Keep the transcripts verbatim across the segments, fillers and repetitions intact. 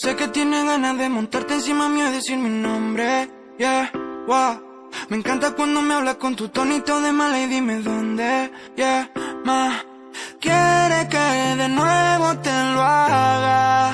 Sé que tienes ganas de montarte encima mío y decir mi nombre, yeah, wow. Me encanta cuando me hablas con tu tonito de mala y dime dónde, yeah, ma. Quiere que de nuevo te lo haga,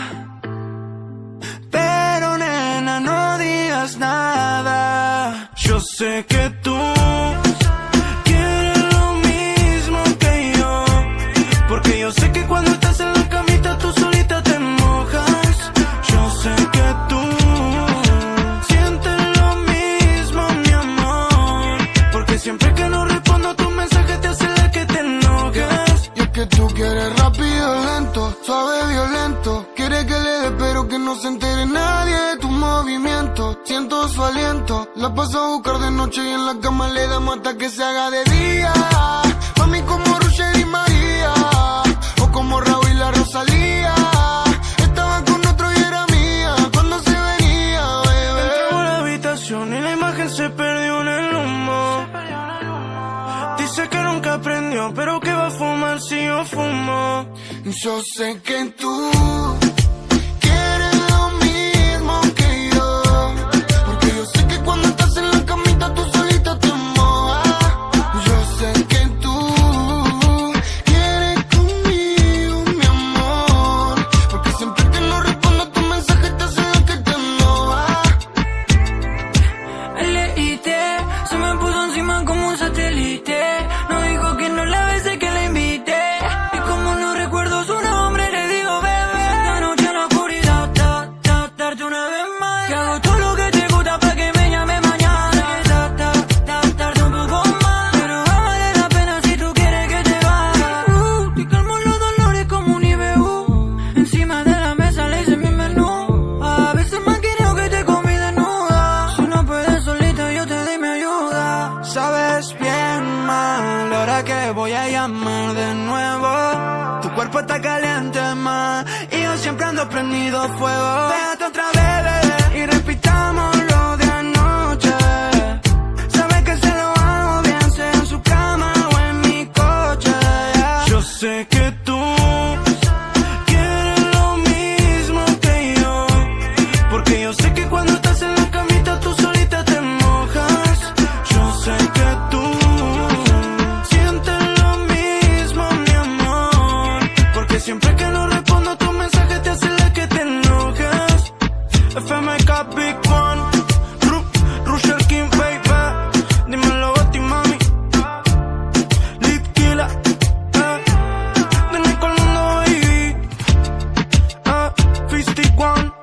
pero nena no digas nada. Yo sé que tú quieres lo mismo que yo, porque yo sé que cuando estás en la camita tú solita te mojas. Yo sé que tú sientes lo mismo, mi amor, porque siempre que no respondo a tus mensajes te hace la que te enojas. Y es que tú quieres rápido, lento, suave, violento. Quieres que le dé pero que no se entere nadie de tu movimiento. Siento su aliento, la paso a buscar de noche y en la cama le damos hasta que se haga de día. Mami como Roger y María, o como Raúl y la Rosalía. Estaba con otro y era mía cuando se venía, bebé. Entramos a la habitación y la imagen se perdió en el humo. Dice que nunca aprendió, pero que va a fumar si yo fumo. Yo sé que tú quieres lo mismo que yo, porque yo sé que cuando estás en la camita tú solita te mojas. Yo sé que tú quieres conmigo, mi amor, porque siempre que no respondo a tu mensaje te hace lo que te enoja. L I T se me puso encima como un satélite. No dijo que no la besé, que la invité. Y como no recuerdo su nombre, le digo bebé. Esta noche en la oscuridad, ta, ta, darte una vez más. Que hago todo lo que te gusta para que me llame mañana. Ta, ta, ta, darte un poco más. Pero va a valer la pena si tú quieres que te vaya. Uh, te calmo los dolores como un I B U. Encima de la mesa le hice mi menú. A veces más quiero que te comí desnuda. Si no puedes solita yo te doy mi ayuda. Sabes bien mal la hora que voy a llamar de nuevo. Tu cuerpo está caliente más y yo siempre ando prendido fuego. Déjate otra vez, bebé, y repitamos lo de anoche. Sabes que se lo hago bien, sea en su cama o en mi coche, yeah. Yo sé que tú quieres lo mismo que yo, porque yo sé que cuando estás en la camita tú solita te mojas. Yo sé que tú sientes lo mismo, mi amor, porque siempre que no respondo a tus mensajes te hace la que te enojas. F M K Big One, Ru, Roger King, baby. Dímelo a ti, mami. Litquila, eh. De Nico al mundo, baby. Eh, Fisty One.